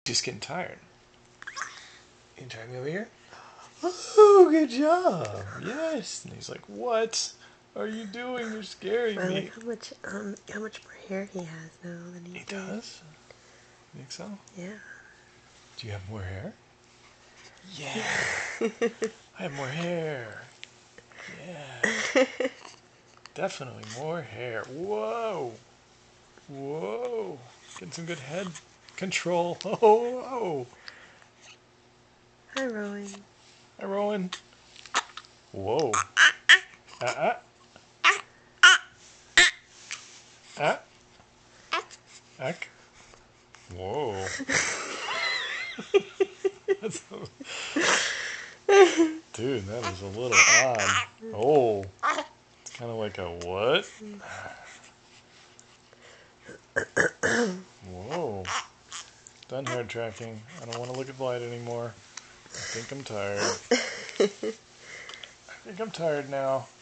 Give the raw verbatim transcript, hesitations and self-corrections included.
Just getting tired. You trying me over here? Oh, good job. Yes. And he's like, what are you doing? You're scaring I me. like how much um how much more hair he has now than he, He did. does? You think so? Yeah. Do you have more hair? Yeah. I have more hair. Yeah. Definitely more hair. Whoa. Whoa. Getting some good head control. Oh, whoa. Hi, Rowan. Hi, Rowan. Whoa. Ah, ah. Ah. Ack. Whoa. That's a... Dude, that is a little odd. Oh. It's kind of like a what? Whoa. Done hair tracking. I don't want to look at the light anymore. I think I'm tired. I think I'm tired now.